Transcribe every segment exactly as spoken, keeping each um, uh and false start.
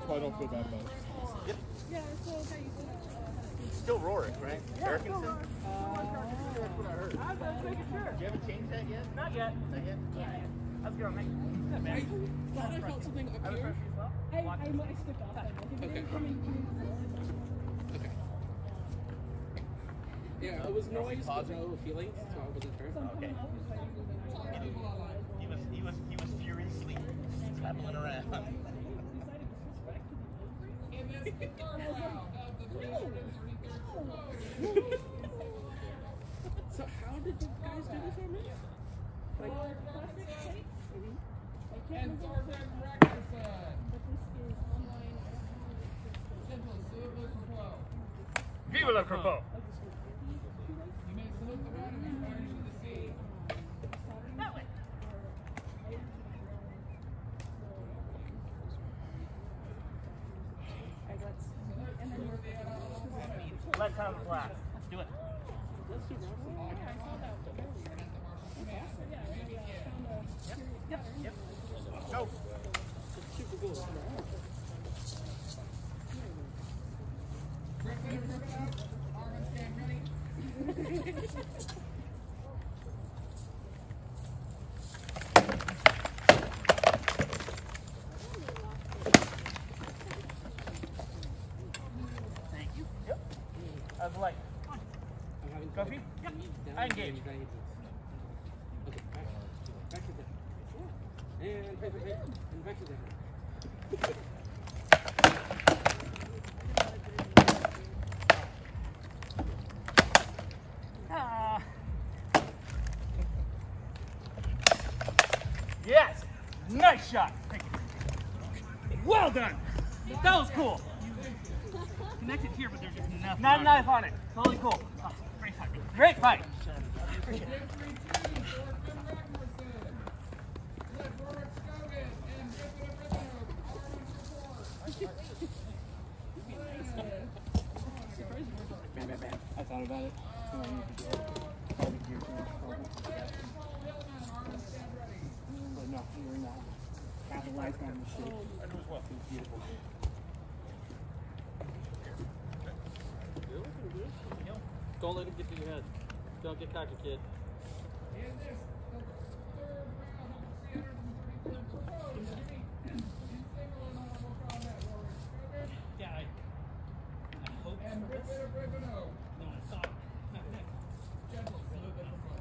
so I don't feel bad about it. Yep. Yeah, so okay. Still Rorick, right? Yeah, Erickson? uh, That's what I heard. I was making sure. You haven't changed that yet? Not yet. Not yet? Yeah. How's it going, mate? I thought I felt something up here. I, I, I stepped off that. Okay. Okay. Yeah, it was noise, but no feelings, so I wasn't sure. Okay. He was, he was, he was furiously traveling around. So how did you guys do this on me? Like, plastic tape? I can't And remember. Sergeant Reckerson. But this is online. Gentle, salute le Crapaud. Viva la Crapaud! You may salute the man who inspires you to see. That way. Let's have a blast. Let's do it. Yep, yep. Go. Super cool. Grip it, grip it out. Arm and stand ready. Thank you. Yep. How's the light? I'm having Coffee? Yep. I engage. Okay, back, back to that. And back to that. And back to that. Ah. Yes! Nice shot! Thank you. Well done! That was cool! Connected here, but there's just nothing. Not enough on it. Totally cool. Oh, great fight. Great fight! Appreciate it. Victory team, Sergeant Reckerson. Let Rorick Scogan and Griffin and Ribbon arm and support. I thought about it. So I need to do it. Probably gear change. Probably. But no, you're not. Capitalized on the shit. I do as well. It's beautiful. Don't let him get to your head. Don't get cocky, kid. In this, the third round of the three hundred thirty-third Crapaud meeting in single and honorable combat, Rorick Scogan Yeah, I, I hope and Griffin and Ribbon. No, I thought. Gentle, salute the Crapaud.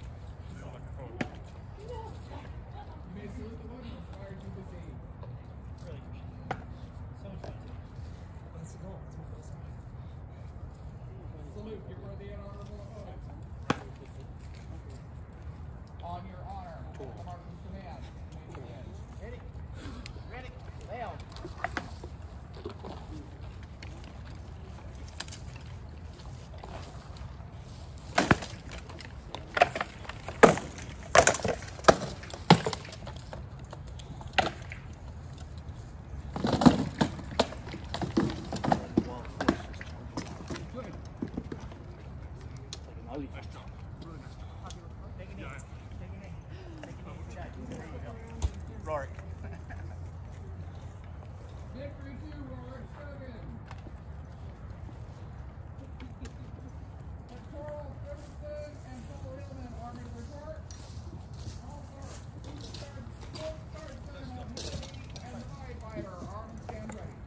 You may salute the one who inspires you to see. Really appreciate it. So much fun. What's the goal? What's my goal? Salute your worthy and honorable opponent. On your honor, the Marshal's command. You may begin. Ready? Ready? Lay on. Rorick. Victory to Rorick Scogan. Coral Ferguson and Paul Hillman, Army Report. Also, Full Sergeant of Navy and Tie Fighter, arm and stand ready.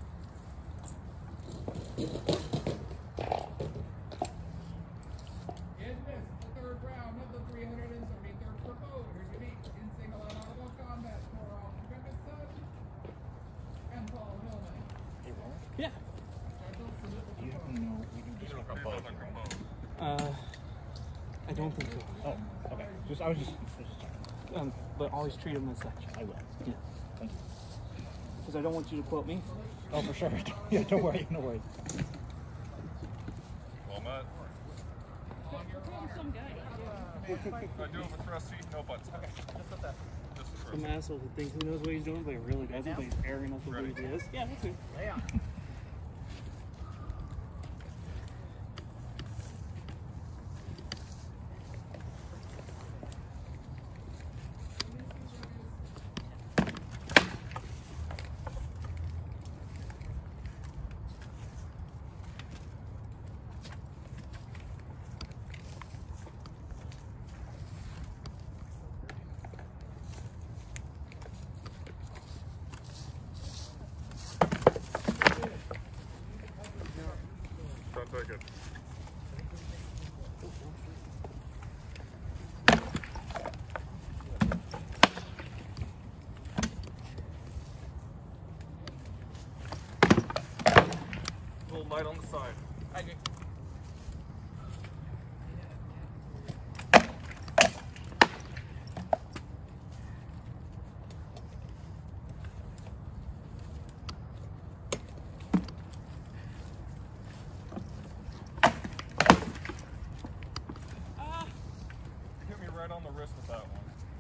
In this, the third round of the three hundred thirty-third Crapaud, here's your meet in single and honorable combat, Coral Ferguson and Paul Hillman. Yeah. Gentle, salute the You Crapaud. don't know. We do this. Uh, I don't think so. Oh, okay. Just I was just. Um, but always treat him as such. I will. Yeah. Thank you. Because I don't want you to quote me. Oh, for sure. Yeah, don't worry. No worries. Well met. On your honor. Some guy. Do I do it with thrusty? No butts. Okay. Just with that. Just with Some thrusty. asshole who thinks he knows what he's doing, but he really doesn't, but he's arrogant enough to believe he is. Yeah, that's me. Lay on. Light on the side. I agree. Hit me right on the wrist with that one.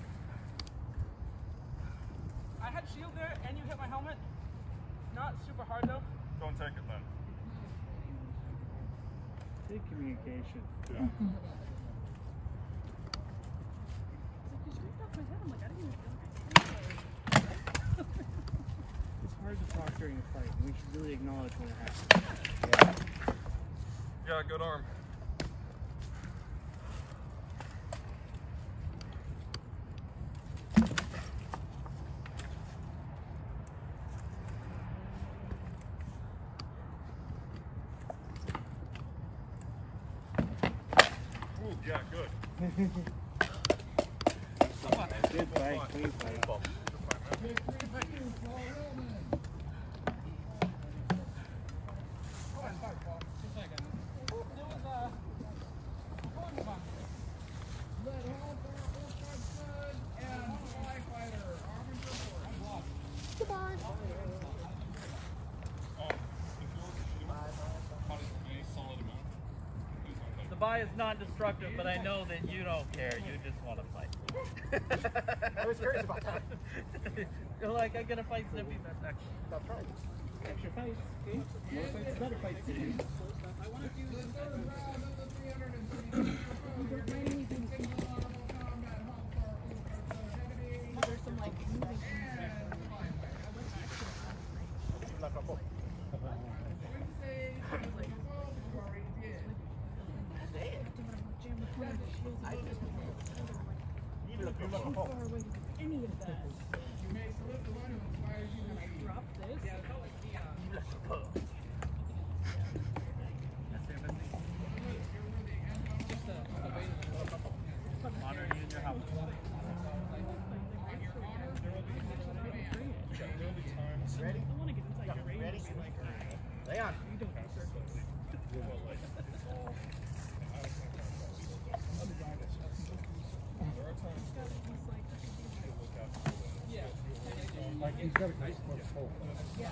I had shield there, and you hit my helmet. Not super hard though. Don't take it then. Good communication. Yeah. It's hard to talk during a fight. We should really acknowledge when it happens. Yeah, good arm. Ooh, yeah, good. Good fight, clean fight. The buy is non-destructive, but I know that you don't care. You just want to fight. I was curious about that. You're like, I'm gonna fight Zippy. That's actually. That's right. Extra fights. Okay. More fights, better fights. The third round of the three hundred thirty-six single honorable combat hall for Ultra Deputy. There's some like moving Wednesday, Crapaud already did. any of that. You may select the one who inspires you to lead. Drop this. Honor you in your house. I want to get inside your range. Ready? Lay on. You don't do circles. Like he's got a nice close hole. Yeah.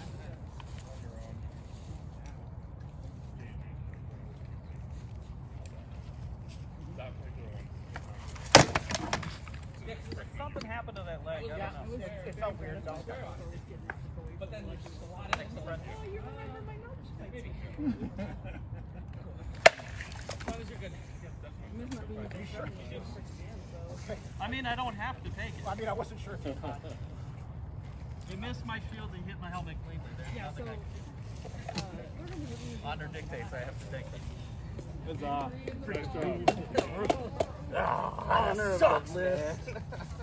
Something happened to that leg. I Yeah, don't know. it, it felt weird though. But then there's just a lot of extra pressure. Oh, you remember my notes? Maybe. As long as you're good. Miss not being able to run it, it's pretty bad, so. I mean, I don't have to take it. I mean, I wasn't sure if you caught. You missed my shield and hit my helmet cleanly. There's Yeah, so. nothing I can Uh, we're gonna be- Honor dictates I have to take it. Good job. Nice job. Honor of the list.